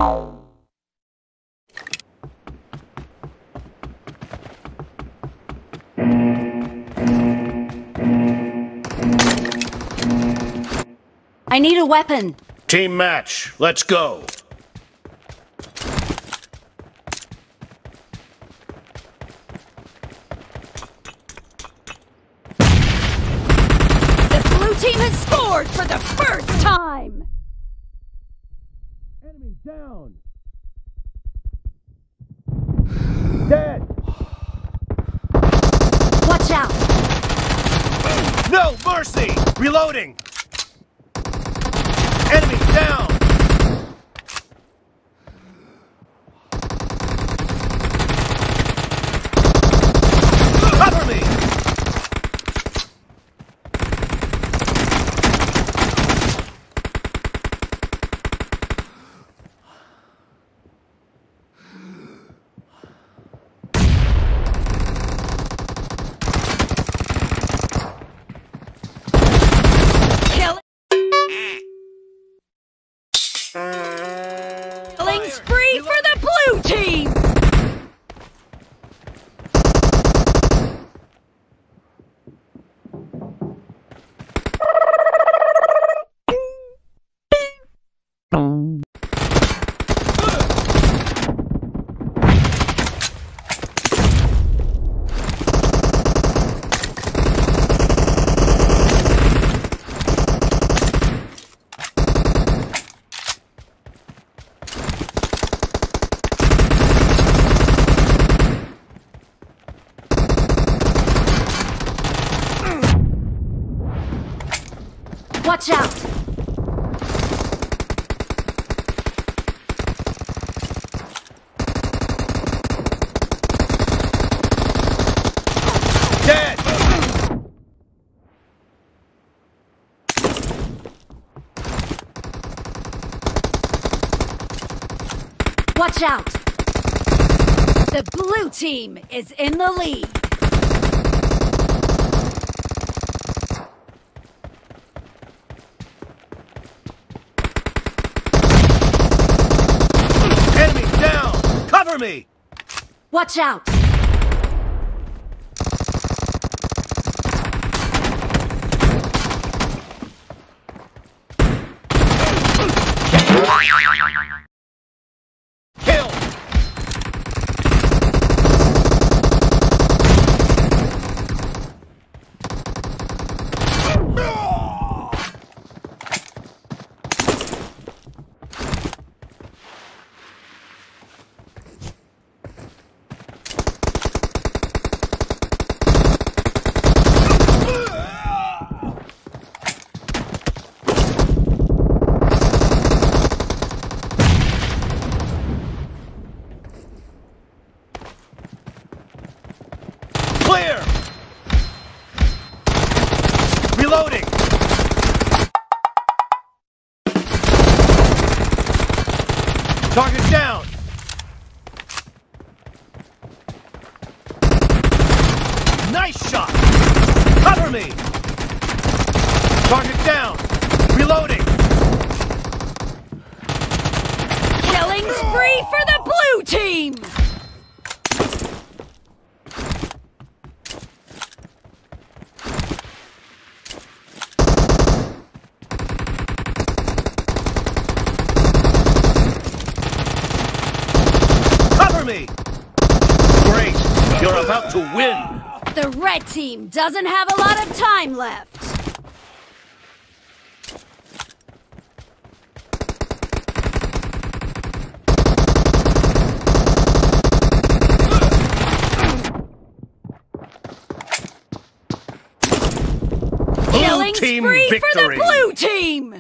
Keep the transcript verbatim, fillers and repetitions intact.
I need a weapon. Team match. Let's go. The blue team has scored for the first time. Enemy down. Dead. Watch out. No mercy. Reloading. Enemy down! Cover me! Killing spree for the blue team! Watch out! Dead! Watch out! The blue team is in the lead. Cover me! Watch out! Kill! Clear! Reloading! Target down! Nice shot! Cover me! Target down! Reloading! Killing spree for the blue team! Me. Great! You're about to win! The red team doesn't have a lot of time left. Blue Killing team spree victory. For the blue team!